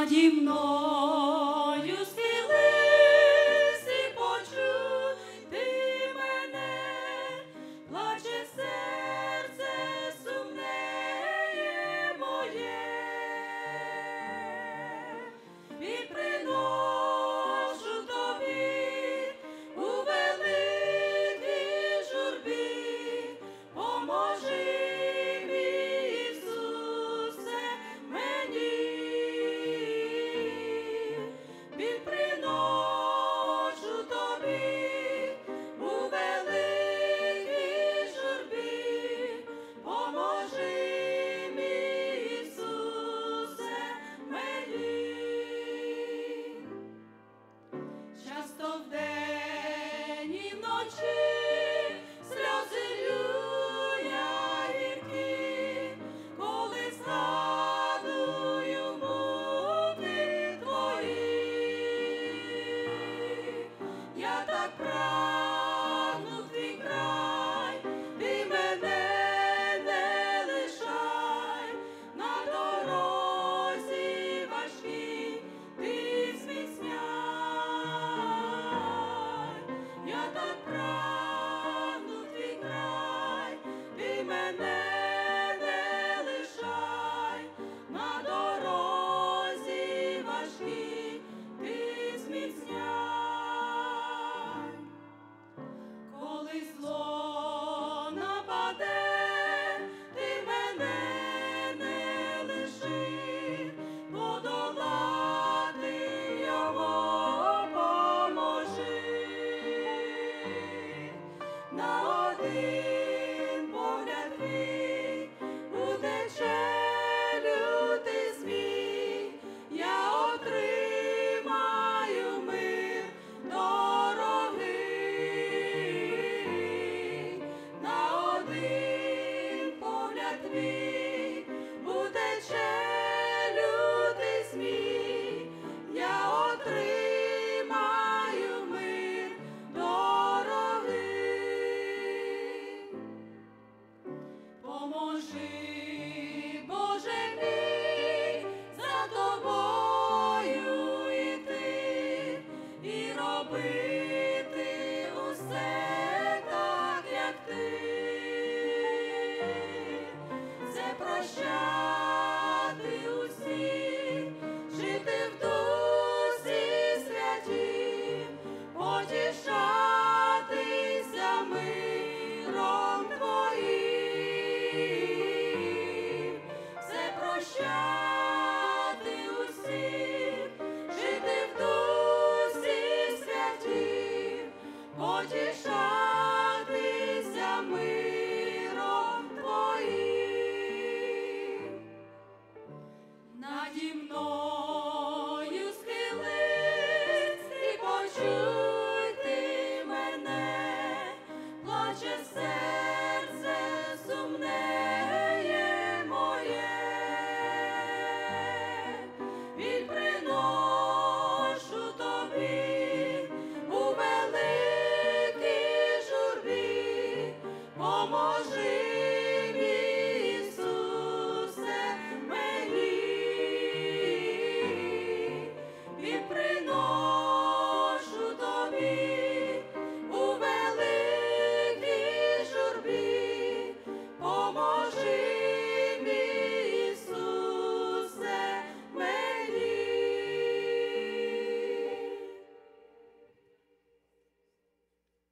наді мною схились і почуй ти мене, плаче серце сумне моє, і приношу тобі у великій журбі, поможи. Часто вдень і вночі сльози лью я гіркі, коли згадую муки твої. Я так прагну в твій край, ти мене не лишай, на дорозі важкій ти зміцняй. Я так прагну в твій край, ти мене не лишай, на дорозі важкій ти зміцняй. Коли зло нападе, ти мене не лиши, подолати його поможи. На один погляд твій утече лютий змій, я отримаю мир дорогий. На один погляд твій утече лютий змій, я отримаю мир дорогий. Поможи, Боже мій, за тобою йти і робити усе так, як ти. Це прощати усіх, жити в дусі святім, потішатися миром твоїм. Це прощати усіх, жити в дусі святім, потішатися миром твоїм. Наді мною схились і почуй ти мене, плаче серце сумне моє, біль приношу тобі у великій журбі, поможи, мій Ісусе, мені. Біль приношу тобі у великій журбі, поможи.